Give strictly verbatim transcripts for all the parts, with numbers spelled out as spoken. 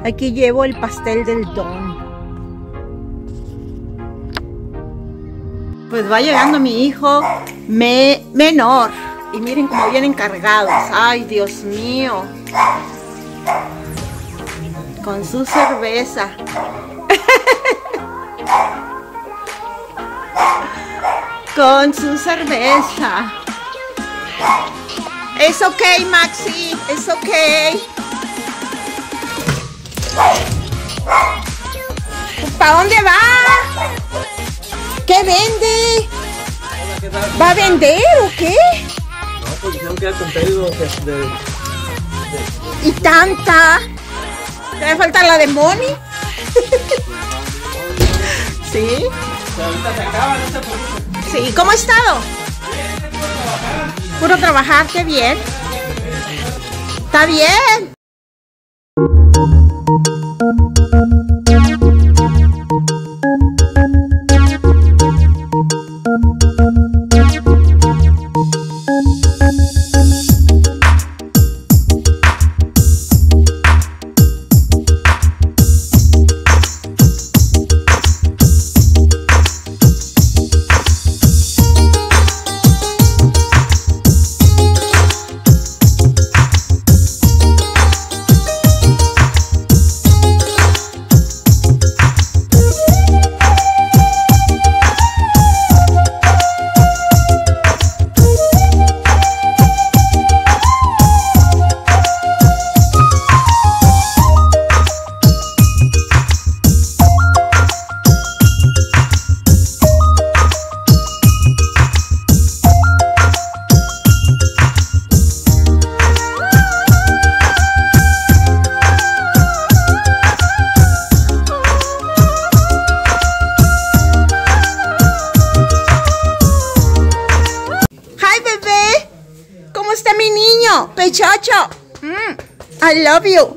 Aquí llevo el pastel del Don. Pues va llegando mi hijo me, menor. Y miren cómo vienen cargados. Ay, Dios mío. Con su cerveza. Con su cerveza. Es ok, Maxi. Es ok. ¿Para dónde va? ¿Qué vende? ¿Va a vender o qué? No, pues dijeron que ya con pedido de, de, de... ¿Y tanta? ¿Te va a faltar la de Moni? ¿Sí? Ahorita se acaba, no se preocupe. Sí, ¿cómo ha estado? Puro trabajar, qué bien. Está bien. Pechocho, mm, I love you.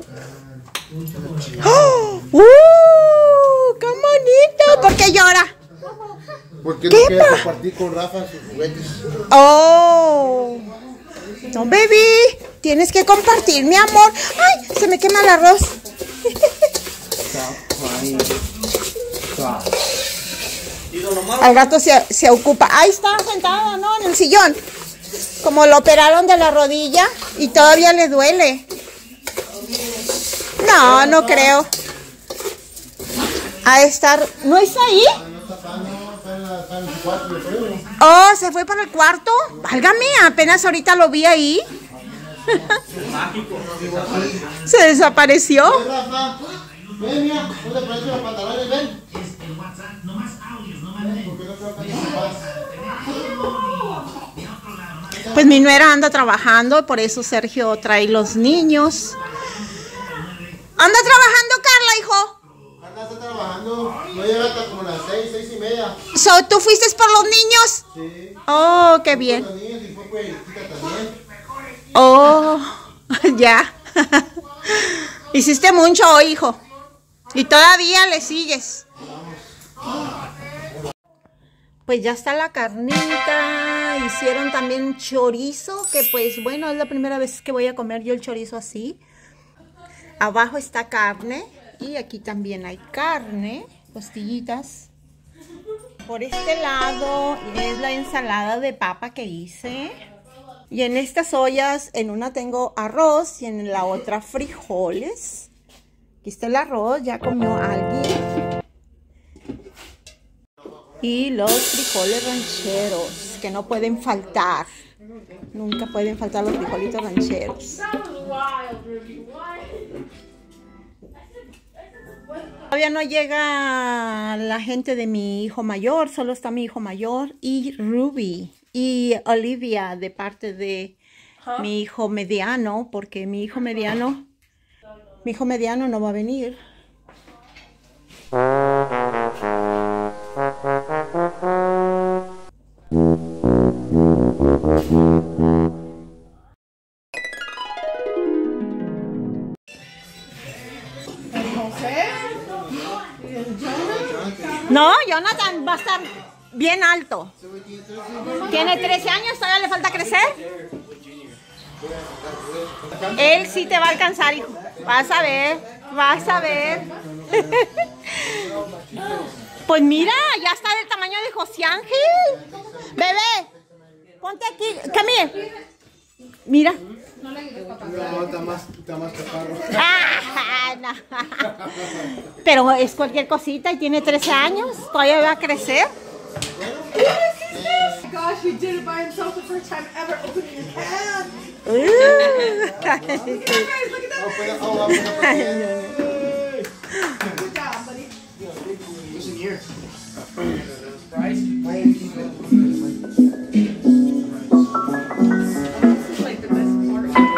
¡Oh! ¡Uh! ¡Qué bonito! ¿Por qué llora? Porque no quiere compartir con Rafa sus juguetes. ¡Oh! No, baby. Tienes que compartir, mi amor. ¡Ay! Se me quema el arroz. Al rato se, se ocupa. Ahí está sentado, ¿no? En el sillón. Como lo operaron de la rodilla y todavía le duele. No, no creo. A estar... ¿No está ahí? Oh, ¿se fue para el cuarto? Válgame, apenas ahorita lo vi ahí. Se desapareció. Pues mi nuera anda trabajando, por eso Sergio trae los niños. ¿Anda trabajando, Carla, hijo? Carla está trabajando, no llega hasta como las seis, seis y media. So, ¿tú fuiste por los niños? Sí. Oh, qué bien. Los niños y fue por el también. Oh, ya. Hiciste mucho hoy, hijo. Y todavía le sigues. Pues ya está la carnita. Hicieron también chorizo, que pues bueno, es la primera vez que voy a comer yo el chorizo así. Abajo está carne y aquí también hay carne, costillitas. Por este lado es la ensalada de papa que hice. Y en estas ollas, en una tengo arroz y en la otra frijoles. Aquí está el arroz, ya comió alguien. Y los frijoles rancheros, que no pueden faltar. Nunca pueden faltar los frijolitos rancheros. Todavía no llega la gente de mi hijo mayor, solo está mi hijo mayor y Ruby y Olivia de parte de ¿Ah? mi hijo mediano, porque mi hijo mediano, mi hijo mediano no va a venir. No, Jonathan va a estar bien alto. Tiene trece años, todavía le falta crecer. Él sí te va a alcanzar, hijo. Vas a ver. Vas a ver. Pues mira, ya está del tamaño de José Ángel. Bebé, ponte aquí. Camille. Mira. No, está más, está más chaparro. Ah, no. Pero es cualquier cosita y tiene trece años. Todavía va a crecer. Oh my gosh, he did it by himself the first time ever opening your can. Uh. Guys, look at that. Open up, oh, open up. Good job, buddy. Listen here. Price? This is like the best part of it.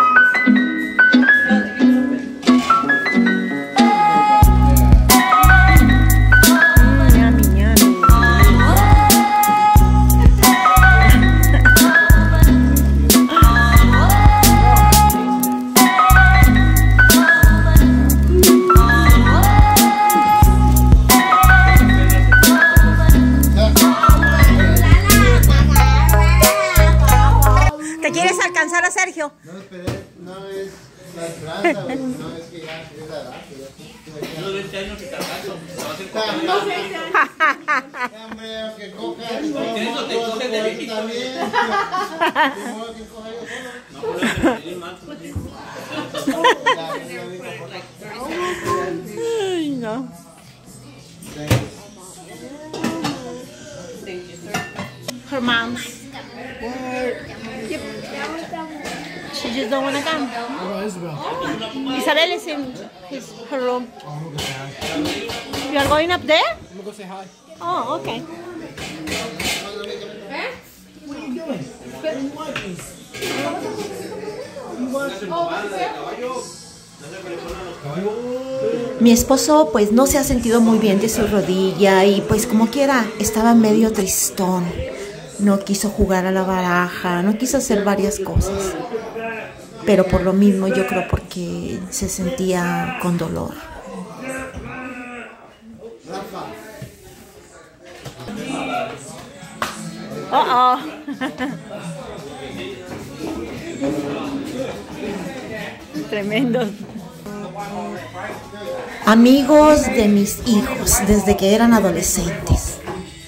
¿Te quieres alcanzar a Sergio? No, esperé, no es la esperanza, güey, no es que ya es la edad. Que No de este año que te alcanzo. Se va a hacer ya, ya, hombre, que coja. eso te coges de viejito. También. De modo que coja yo solo. No, pero es más. Ay, no. Her mom. Yep. She just don't want to come. Oh, Isabel. Isabel is in his, her room. You are going up there? I'm gonna go say hi. Oh, okay. What are you doing? Spitting monkeys. Mi esposo pues no se ha sentido muy bien de su rodilla y pues como quiera estaba medio tristón. No quiso jugar a la baraja, no quiso hacer varias cosas. Pero por lo mismo yo creo porque se sentía con dolor. Oh, oh. Tremendos. Amigos de mis hijos desde que eran adolescentes.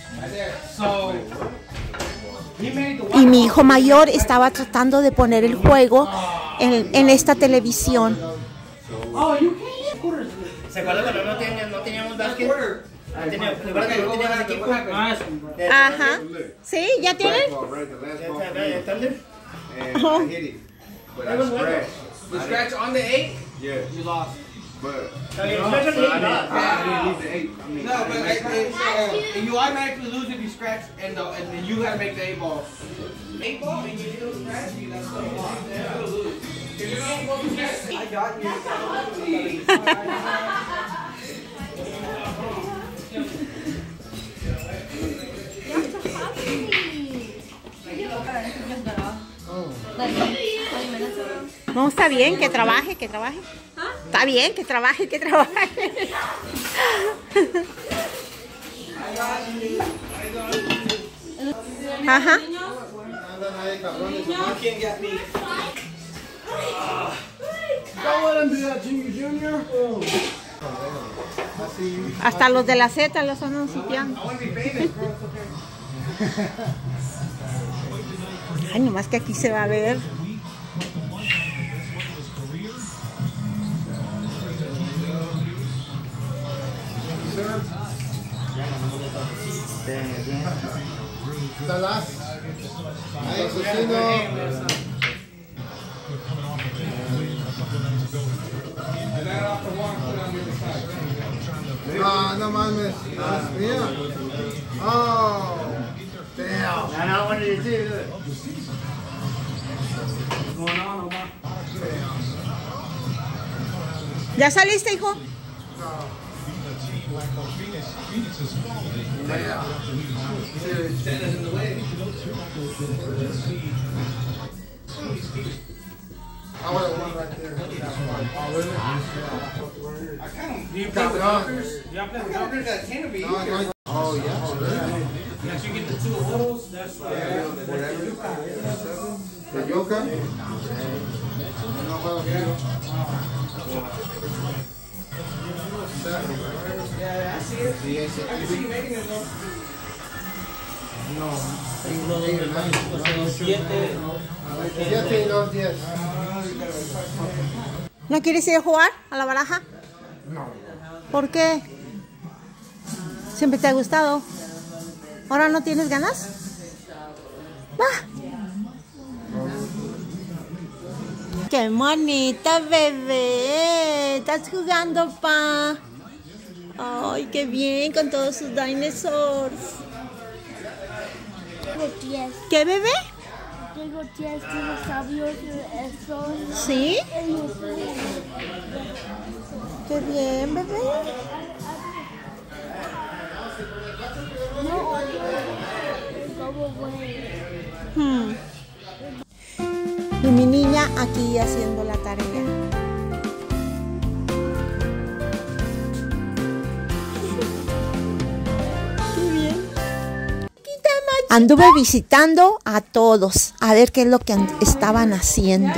Y mi hijo mayor estaba tratando de poner el juego en, en esta televisión. ¿Se acuerdan cuando no teníamos, no teníamos básquet? No teníamos, ¿se acuerdan cuando no teníamos equipo? Ajá. ¿Sí? ¿Ya tienen? ¿El Thunder? Ajá. The scratch on the eight? Yeah, You lost. but Está bien, no, eso no es nada. I didn't leave the eight. I mean, No, but it, it, uh, you automatically lose if you scratch, and, the, and then you gotta make the eight ball. Eight ball, and you still scratch, you that's still lost. You still lose. If you don't go to scratch, I got you. No, está bien, que trabaje, que trabaje. Está bien, que trabaje, que trabaje. Ajá. You can't get me. Don't let him do that, Junior Junior. Hasta los de la Z los andan sitiando. Ay, nomás que aquí se va a ver. Salas. Ahí, asesino. No, no mames. Mira. Oh. Damn. No, no, what did you do? What's going on, Omar? ¿Ya saliste, hijo? I would have won right there. Oh, really? I kind of. Do you play with doctors? Do y'all play with doctors? Got ten of you. No, no. Oh, yeah. Once you get the two holes, that's like. The yuca. No juego. No, siete y dos, diez. ¿No quieres ir a jugar a la baraja? No. ¿Por qué? ¿Siempre te ha gustado? ¿Ahora no tienes ganas? Ah. ¡Qué bonita, bebé! ¿Estás jugando, pa? ¡Ay, qué bien! Con todos sus dinosaurs. Tengo diez. ¿Qué, bebé? Tengo diez dinosaurios y eso. ¿Sí? ¡Qué bien, bebé! Hmm. Y mi niña aquí haciendo la tarea. Qué bien. Anduve visitando a todos a ver qué es lo que estaban haciendo.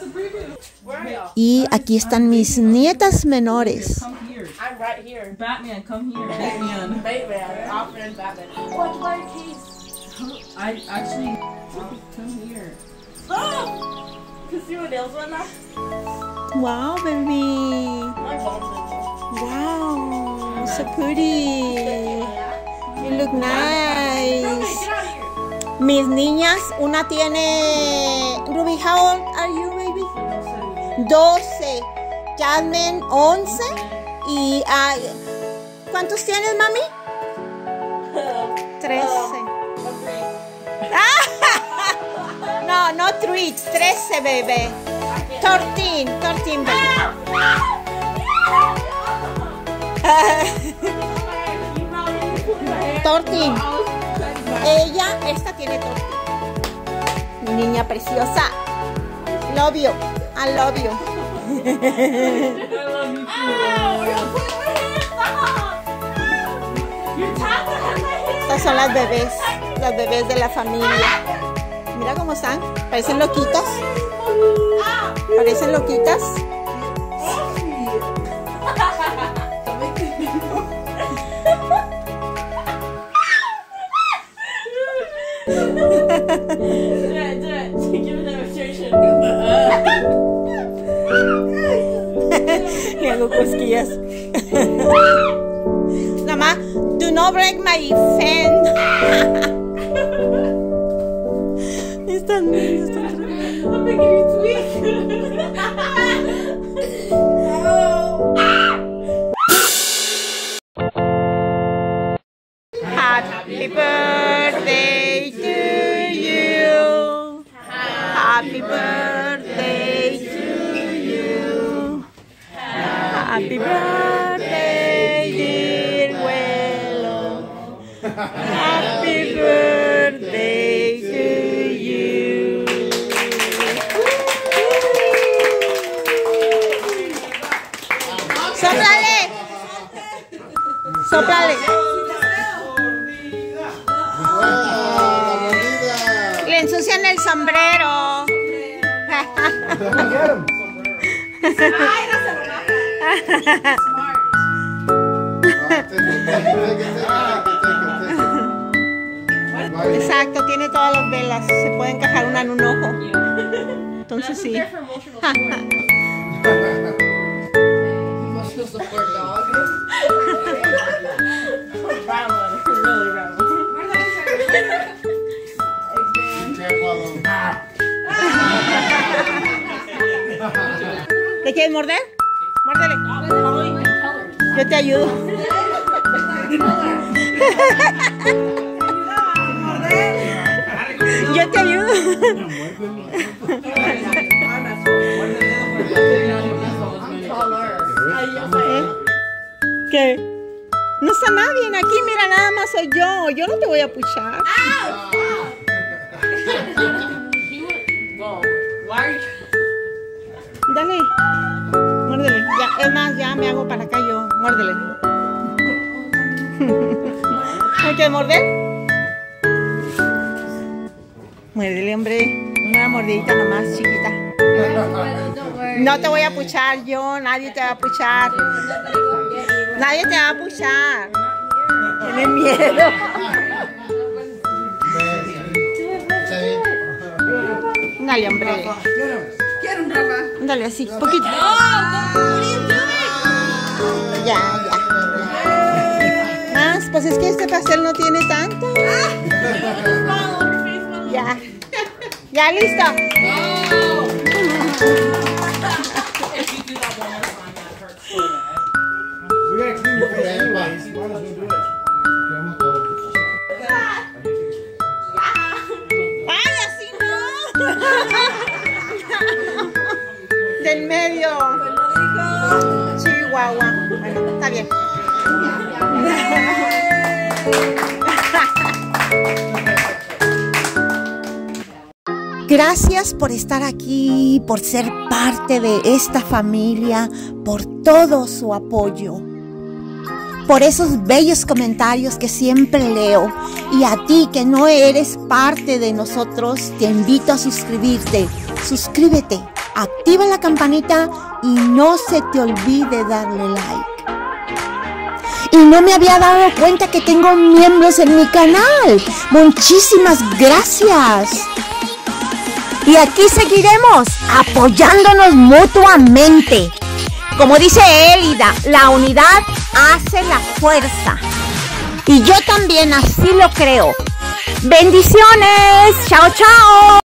Y aquí están mis nietas menores. I'm right here. Batman, come here. Batman. Batman. Our friend Batman. What's my keys? I actually come here. Oh! Can see what else went on? Wow, baby. My mom's Wow, so pretty. You look nice. in there. Get out of here. Mis niñas, una tiene... Ruby, how old are you, baby? doce. Jasmine, once. Y... Uh, ¿cuántos tienes, mami? trece. No, no three. trece, bebé. thirteen. thirteen, baby. thirteen. Ella, esta tiene thirteen. Mi niña preciosa. Love you. I love you. Estas son las bebés. Las bebés de la familia. Mira cómo están. Parecen loquitas. Parecen loquitas. Le hago cosquillas. Mamá, do not break my fan. Están, están. I'm making you tweak. Happy birthday to you. Happy birthday to you. Happy birthday, dear Willow. Happy birthday to you. ¡Sóplale! ¡Sóplale! Le ensucian el sombrero. Exacto, tiene todas las velas. Se puede encajar una en un ojo. Entonces sí. Emotional support dog. Brown one, really brown one. ¿Te quieres morder? Muérdele. Yo te ayudo. Yo te ayudo. ¿Qué? No está nadie aquí, mira, nada más soy yo. Yo no te voy a puchar. Dale. Muérdele. Ya, es más, ya me hago para acá yo. Muérdele. ¿Hay que morder? Muérdele, hombre. Una mordidita nomás, chiquita. No te voy a puchar yo. Nadie te va a puchar. Nadie te va a puchar. Tiene miedo. Dale, hombre. Dale así, poquito. Ya, ya. Más, pues es que este pastel no tiene tanto. Ya. Ya, listo. We gotta clean your face anyways. Might as well do it. ¡Ay, así no! Del medio. Chihuahua. Bueno, está bien. Gracias por estar aquí, por ser parte de esta familia, por todo su apoyo, por esos bellos comentarios que siempre leo. Y a ti que no eres parte de nosotros, te invito a suscribirte. Suscríbete, activa la campanita y no se te olvide darle like. Y no me había dado cuenta que tengo miembros en mi canal. Muchísimas gracias. Y aquí seguiremos apoyándonos mutuamente. Como dice Elida, la unidad hace la fuerza. Y yo también así lo creo. Bendiciones. Chao, chao.